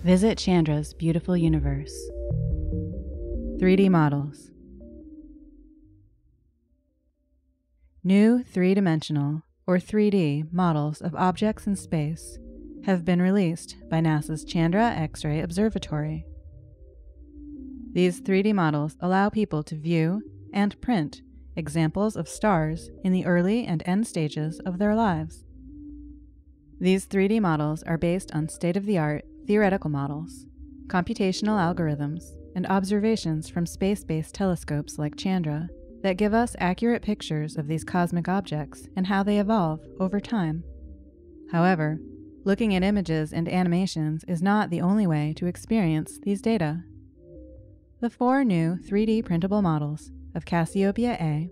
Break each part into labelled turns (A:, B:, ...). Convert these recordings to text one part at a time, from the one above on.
A: Visit Chandra's beautiful universe. 3D models. New three-dimensional, or 3D, models of objects in space have been released by NASA's Chandra X-ray Observatory. These 3D models allow people to view and print examples of stars in the early and end stages of their lives. These 3D models are based on state-of-the-art theoretical models, computational algorithms, and observations from space-based telescopes like Chandra that give us accurate pictures of these cosmic objects and how they evolve over time. However, looking at images and animations is not the only way to experience these data. The 4 new 3D printable models of Cassiopeia A,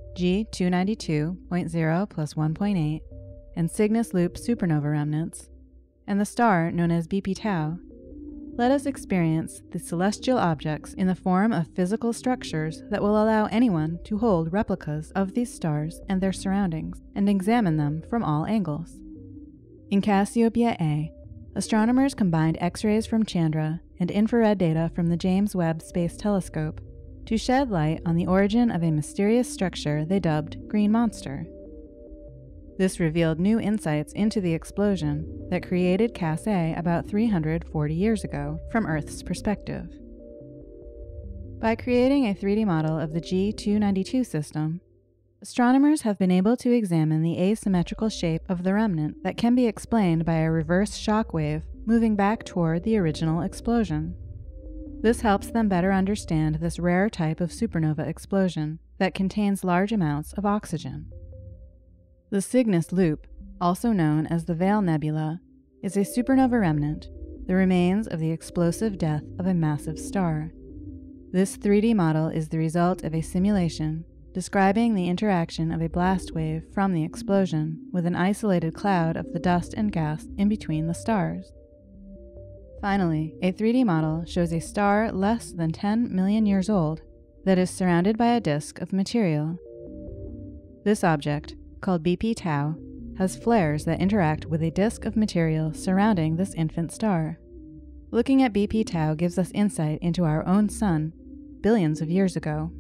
A: G292.0 plus 1.8, and Cygnus Loop supernova remnants, and the star known as BP Tau, let us experience the celestial objects in the form of physical structures that will allow anyone to hold replicas of these stars and their surroundings and examine them from all angles. In Cassiopeia A, astronomers combined X-rays from Chandra and infrared data from the James Webb Space Telescope to shed light on the origin of a mysterious structure they dubbed Green Monster. This revealed new insights into the explosion that created Cas A about 340 years ago from Earth's perspective. By creating a 3D model of the G292 system, astronomers have been able to examine the asymmetrical shape of the remnant that can be explained by a reverse shock wave moving back toward the original explosion. This helps them better understand this rare type of supernova explosion that contains large amounts of oxygen. The Cygnus Loop, also known as the Veil Nebula, is a supernova remnant, the remains of the explosive death of a massive star. This 3D model is the result of a simulation describing the interaction of a blast wave from the explosion with an isolated cloud of the dust and gas in between the stars. Finally, a 3D model shows a star less than 10 million years old that is surrounded by a disk of material. This object, called BP Tau, has flares that interact with a disk of material surrounding this infant star. Looking at BP Tau gives us insight into our own sun, billions of years ago.